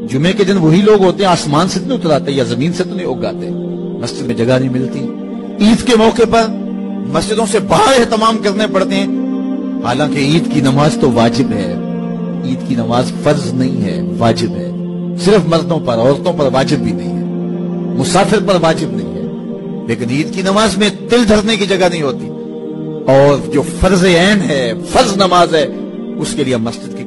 जुमे के दिन वही लोग होते हैं आसमान से तो नहीं उतराते या जमीन से तो नहीं उगाते, मस्जिद में जगह नहीं मिलती। ईद के मौके पर मस्जिदों से बाहर एहतमाम करने पड़ते हैं, हालांकि ईद की नमाज तो वाजिब है। ईद की नमाज फर्ज नहीं है, वाजिब है। सिर्फ मर्दों पर, औरतों पर वाजिब भी नहीं है, मुसाफिर पर वाजिब नहीं है। लेकिन ईद की नमाज में तिल धरने की जगह नहीं होती, और जो फर्ज ऐन है, फर्ज नमाज है, उसके लिए मस्जिद